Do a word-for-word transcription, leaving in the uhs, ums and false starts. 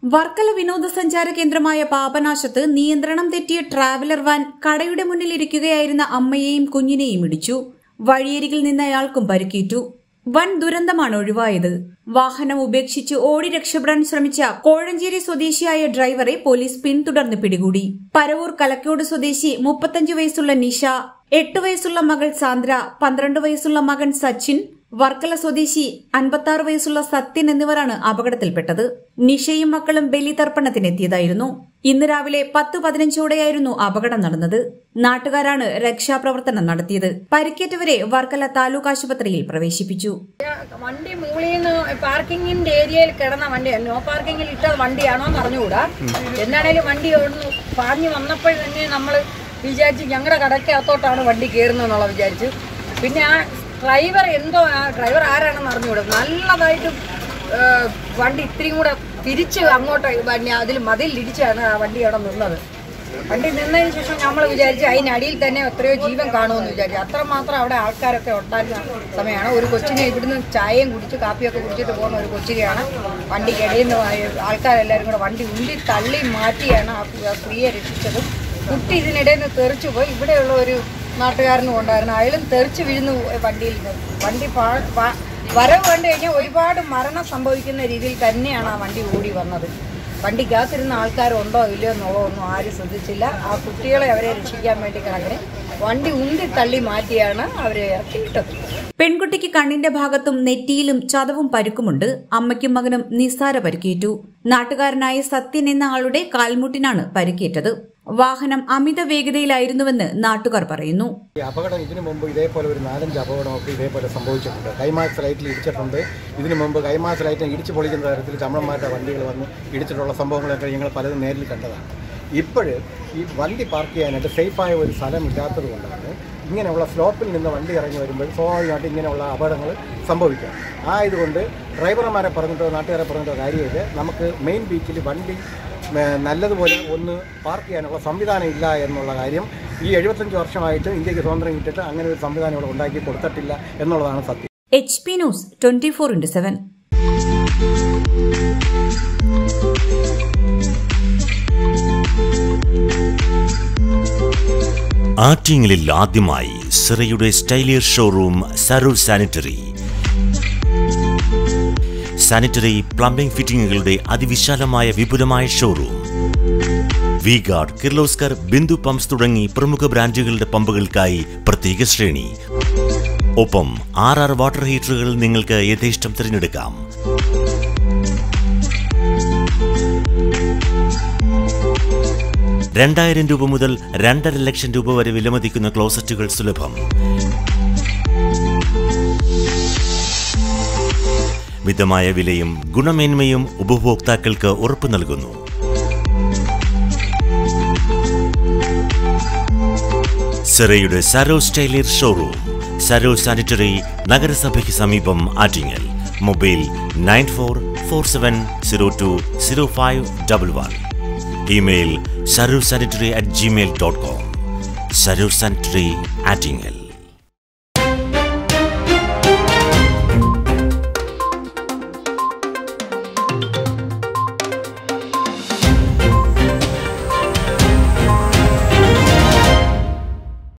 വർക്കല വിനോദസഞ്ചാര കേന്ദ്രമായ പാപനാശത്ത് നിയന്ത്രണം തെറ്റിയ ട്രാവലർ വാൻ കടയുടെ മുന്നിലിരിക്കുകയായിരുന്ന അമ്മയെയും കുഞ്ഞിനെയും ഇടിച്ചു. വഴിയരികിൽ നിന്നയാൾക്കും പരിക്കേറ്റു. വൻ ദുരന്തമാണ് ഒഴിവായത്. വാഹനം ഉപേക്ഷിച്ച് ഓടി രക്ഷപ്പെടാൻ ശ്രമിച്ച കോഴഞ്ചേരി സ്വദേശിയായ ഡ്രൈവറെ പോലീസ് പിന്തുടർന്ന് പിടികൂടി. പരവൂർ കലക്കോട് സ്വദേശി മുപ്പത്തഞ്ച് വയസ്സുള്ള നിഷ, എട്ട് വയസ്സുള്ള മകൾ സാന്ദ്ര, പന്ത്രണ്ട് വയസ്സുള്ള മകൻ സച്ചിൻ, വർക്കല സ്വദേശി അൻപത്തി വയസ്സുള്ള സത്യൻ എന്നിവരാണ് അപകടത്തിൽപ്പെട്ടത്. നിഷയും മക്കളും ബലിതർപ്പണത്തിനെത്തിയതായിരുന്നു. ഇന്ന് രാവിലെ പത്ത് പതിനഞ്ചോടെയായിരുന്നു അപകടം നടന്നത്. നാട്ടുകാരാണ് രക്ഷാപ്രവർത്തനം നടത്തിയത്. പരിക്കേറ്റവരെ വർക്കല താലൂക്ക് ആശുപത്രിയിൽ പ്രവേശിപ്പിച്ചു. വണ്ടി മൂളിന്ന് പാർക്കിങ്ങിന്റെ ഏരിയയിൽ കിടന്ന വണ്ടി, നോ പാർക്കിങ്ങിൽ ഇട്ട വണ്ടിയാണോ എന്ന് അറിഞ്ഞുകൂടാ. എന്താണേലും വണ്ടി പാഞ്ഞു വന്നപ്പോൾ തന്നെ നമ്മൾ വിചാരിച്ചു ഞങ്ങളുടെ കടക്കകത്തോട്ടാണ് വണ്ടി കയറുന്നതെന്നുള്ള വിചാരിച്ചു. പിന്നെ ആ ഡ്രൈവർ എന്തോ ആ ഡ്രൈവർ ആരാണെന്ന് അറിഞ്ഞുകൂടും. നല്ലതായിട്ട് വണ്ടി ഇത്രയും കൂടെ തിരിച്ച് അങ്ങോട്ട് അതിൽ മതിലിടിച്ചാണ് ആ വണ്ടി അവിടെ നിന്നത്. വണ്ടി നിന്നതിന് ശേഷം നമ്മൾ വിചാരിച്ചു അതിനടിയിൽ തന്നെ എത്രയോ ജീവൻ കാണുമെന്ന് വിചാരിച്ചു. അത്രമാത്രം അവിടെ ആൾക്കാരൊക്കെ ഉണ്ടായിരുന്ന സമയമാണ്. ഒരു കൊച്ചിനെ ഇവിടുന്ന് ചായയും കുടിച്ച് കാപ്പിയൊക്കെ കുടിച്ചിട്ട് പോകുന്ന ഒരു കൊച്ചിനെയാണ് വണ്ടിക്കിടയിൽ നിന്ന് ആൾക്കാരെല്ലാവരും കൂടെ വണ്ടി ഉണ്ടി തള്ളി മാറ്റിയാണ് ആ സ്ത്രീയെ രക്ഷിച്ചത്. കുട്ടി ഇതിനിടയിൽ നിന്ന് തെറിച്ചു പോയി. ഇവിടെയുള്ള ഒരു നാട്ടുകാരനും ഉണ്ടായിരുന്നു, അയാളും തെറിച്ച് വീഴുന്നു വണ്ടിയിൽ നിന്ന്. വണ്ടി വരവ് കണ്ടു കഴിഞ്ഞാൽ ഒരുപാട് മരണം സംഭവിക്കുന്ന രീതിയിൽ തന്നെയാണ് ആ വണ്ടി ഓടി വന്നത്. വണ്ടിക്കകത്തിരുന്ന ആൾക്കാരുണ്ടോ ഇല്ലയോ എന്നുള്ളോ ഒന്നും ആരും ശ്രദ്ധിച്ചില്ല. ആ കുട്ടികളെ അവരെ രക്ഷിക്കാൻ വേണ്ടി കണക്കിന് വണ്ടി ഉന്തി തള്ളി മാറ്റിയാണ് അവരെ ഇറക്കിയിട്ടത്. പെൺകുട്ടിക്ക് കണ്ണിന്റെ ഭാഗത്തും നെറ്റിയിലും ചതവും പരുക്കുമുണ്ട്. അമ്മയ്ക്കും മകനും നിസ്സാര പരിക്കേറ്റു. നാട്ടുകാരനായ സത്യൻ എന്ന ആളുടെ കാൽമുട്ടിനാണ് പരിക്കേറ്റത്. വാഹനം അമിത വേഗതയിലായിരുന്നുവെന്ന് നാട്ടുകാർ പറയുന്നു. ഈ അപകടം ഇതിനു മുമ്പ് ഇതേപോലെ ഒരു നാലഞ്ച് അപകടമൊക്കെ ഇതേപോലെ സംഭവിച്ചിട്ടുണ്ട്. കൈമാക്സ് ലൈറ്റിൽ ഇടിച്ചിട്ടുണ്ട്. ഇതിനു മുമ്പ് കൈമാക്സ് ലൈറ്റിനെ ഇടിച്ചു പൊളിക്കുന്ന തരത്തിൽ ചമ്മന്മാരുടെ വണ്ടികൾ വന്ന് ഇടിച്ചിട്ടുള്ള സംഭവങ്ങളൊക്കെ ഞങ്ങൾ പലതും നേരിൽ കണ്ടതാണ്. ഇപ്പോഴ് ഈ വണ്ടി പാർക്ക് ചെയ്യാനായിട്ട് സേഫായ ഒരു സ്ഥലം ഇല്ലാത്തത് കൊണ്ടാണ് ഇങ്ങനെയുള്ള സ്ലോപ്പിൽ നിന്ന് വണ്ടി ഇറങ്ങി വരുമ്പോൾ സ്വാഭാവികമായിട്ട് ഇങ്ങനെയുള്ള അപകടങ്ങൾ സംഭവിക്കാം. ആയതുകൊണ്ട് ഡ്രൈവർമാരെ പറഞ്ഞിട്ടോ നാട്ടുകാരെ പറഞ്ഞിട്ടോ കാര്യമില്ല. നമുക്ക് മെയിൻ ബീച്ചിൽ വണ്ടി നല്ലതുപോലെ ഒന്ന് പാർക്ക് ചെയ്യാനുള്ള സംവിധാനം ഇല്ല എന്നുള്ള കാര്യം ഈ എഴുപത്തഞ്ച് വർഷമായിട്ട് ഇന്ത്യക്ക് സ്വാതന്ത്ര്യം കിട്ടിയിട്ട് അങ്ങനെ ഒരു സംവിധാനം ഇവിടെ ഉണ്ടാക്കി കൊടുത്തിട്ടില്ല എന്നുള്ളതാണ് സത്യം. H P news twenty four into seven. ആറ്റിങ്ങലിൽ ആദ്യമായി സിറയുടെ സ്റ്റൈലിയർ ഷോറൂം സരൂർ സാനിറ്ററി. സാനിറ്ററി പ്ലംബിംഗ് ഫിറ്റിംഗുകളുടെ അതിവിശാലമായ വിപുലമായ ഷോറൂം. വി ഗാർഡ്, കിർലോസ്കർ, ബിന്ദു പമ്പ്സ് തുടങ്ങി പ്രമുഖ ബ്രാൻഡുകളുടെ പമ്പുകൾക്കായി പ്രത്യേക ശ്രേണി. ഒപ്പം ആർ ആർ വാട്ടർ ഹീറ്ററുകൾ നിങ്ങൾക്ക് യഥേഷ്ടം തിരഞ്ഞെടുക്കാം. രണ്ടായിരം രൂപ മുതൽ രണ്ടര ലക്ഷം രൂപ വരെ വിലമതിക്കുന്ന ക്ലോസറ്റുകൾ സുലഭം. മിതമായ വിലയും ഗുണമേന്മയും ഉപഭോക്താക്കൾക്ക് ഉറപ്പു നൽകുന്നു. സിറയുടെ സരോ സ്റ്റൈലിയർ ഷോറൂം, സരോ സാനിറ്ററി, നഗരസഭയ്ക്ക് സമീപം, Attingal. Mobile nine four four seven zero two zero five double one. Email Saro sanitary at Gmail dot com. Saro sanitary, Attingal.